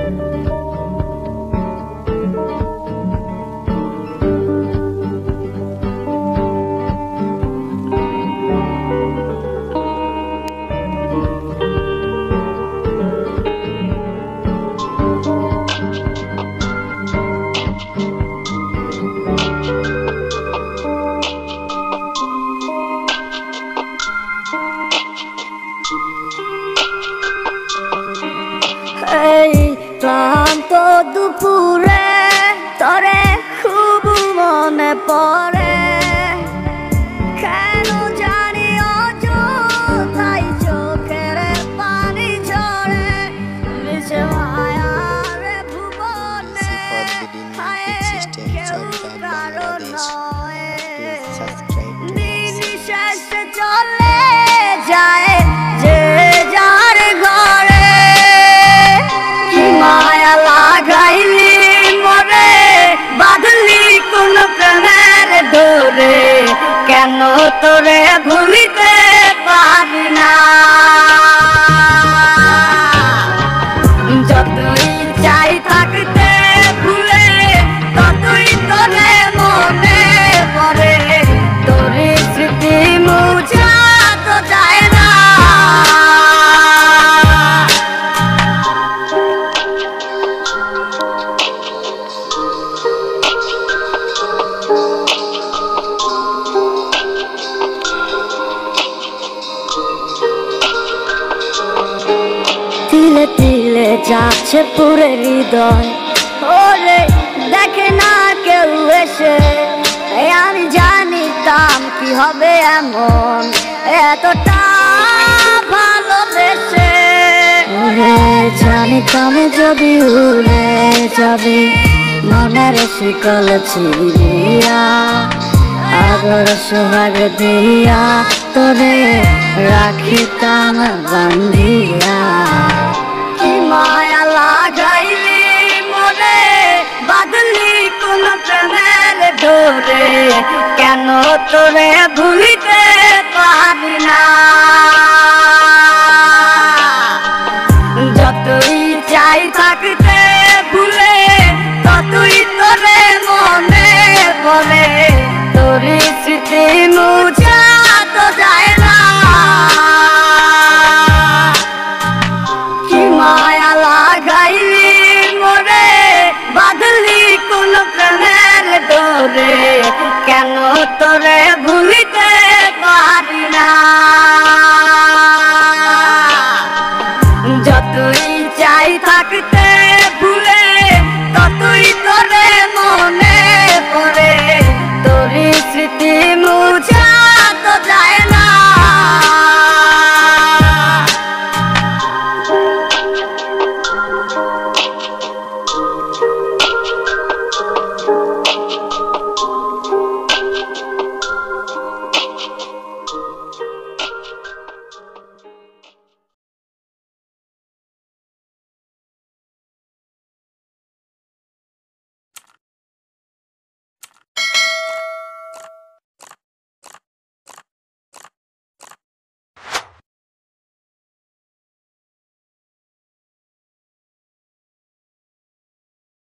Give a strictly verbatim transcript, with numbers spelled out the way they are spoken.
ক্লান্ত দুপুরে তরে খুব মনে পড়ে, কেন জানি অযথাই চোখের পানি ঝরে, মিশে মায়ার ভুবনে কেউ কারো নয়, দিন শেষে চলে যায় যে যার ঘরে। মায়া লাগাইলি মরে বাঁধলি কোন প্রেমের ডোরে, কেন তোরে ভুলিতে পারি না। যতই চাই থাকতে ভুলে ততই তোরে মনে পড়ে, তোরে স্মৃতি মুছা তো যায় না। তিলে তিলে যাচ্ছে পুরে হৃদয়, ওরে দেখে না কেউ এসে, আমি জানিতাম কি হবে এমন এতটা ভালোবেসে, ওরে জানিতাম যদি উড়ে যাবে মনের শিকল ছিড়িয়া, আগর সোহাগ দিয়া তোরে রাখিতাম বান্ধিয়া। কি মায়া লাগাইলি মনে বাঁধলি কোন প্রেমের ডোরে, কেন তোরে ভুলিতে পারি না। যতই চাই থাকতে ভুলে ততই তোরে মনে পড়ে, তোর স্মৃতি মুছা তো যায়